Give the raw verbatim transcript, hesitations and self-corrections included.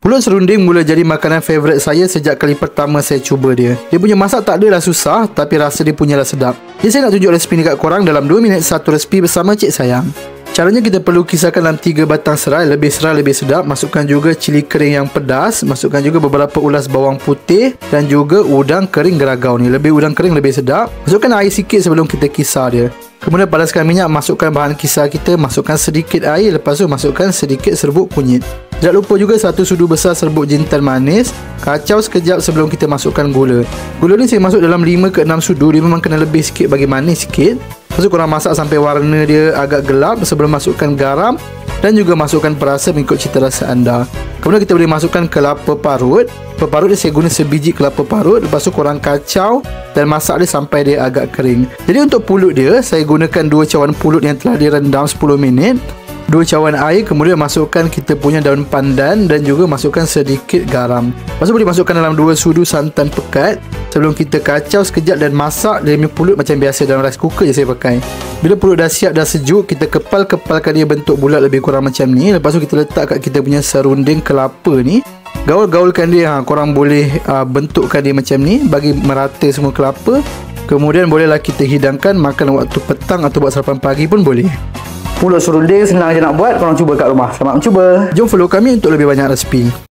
Pulut serunding mula jadi makanan favourite saya sejak kali pertama saya cuba dia. Dia punya masak tak adalah susah, tapi rasa dia punyalah sedap. Jadi saya nak tunjuk resipi ni kat korang dalam dua minit satu resipi bersama Cik Sayang. Caranya kita perlu kisarkan dalam tiga batang serai. Lebih serai lebih sedap. Masukkan juga cili kering yang pedas. Masukkan juga beberapa ulas bawang putih. Dan juga udang kering geragau ni. Lebih udang kering lebih sedap. Masukkan air sikit sebelum kita kisar dia. Kemudian panaskan minyak. Masukkan bahan kisar kita. Masukkan sedikit air. Lepas tu masukkan sedikit serbuk kunyit. Jangan lupa juga satu sudu besar serbuk jintan manis. Kacau sekejap sebelum kita masukkan gula. Gula ni saya masuk dalam lima ke enam sudu. Dia memang kena lebih sikit bagi manis sikit. Lepas tu korang masak sampai warna dia agak gelap sebelum masukkan garam. Dan juga masukkan perasa mengikut cita rasa anda. Kemudian kita boleh masukkan kelapa parut. Kelapa parut dia saya guna sebiji kelapa parut. Lepas tu korang kacau dan masak dia sampai dia agak kering. Jadi untuk pulut dia, saya gunakan dua cawan pulut yang telah direndam sepuluh minit. Dua cawan air, kemudian masukkan kita punya daun pandan dan juga masukkan sedikit garam. Lepas tu boleh masukkan dalam dua sudu santan pekat sebelum kita kacau sekejap dan masak dia punya pulut macam biasa dalam rice cooker je saya pakai. Bila pulut dah siap, dah sejuk, kita kepal-kepalkan dia bentuk bulat lebih kurang macam ni. Lepas tu kita letak kat kita punya serunding kelapa ni. Gaul-gaulkan dia, ha, korang boleh uh, bentukkan dia macam ni bagi merata semua kelapa. Kemudian bolehlah kita hidangkan makan waktu petang atau buat sarapan pagi pun boleh. Pulut serunding senang je nak buat, korang cuba kat rumah. Selamat mencuba. Jom follow kami untuk lebih banyak resipi.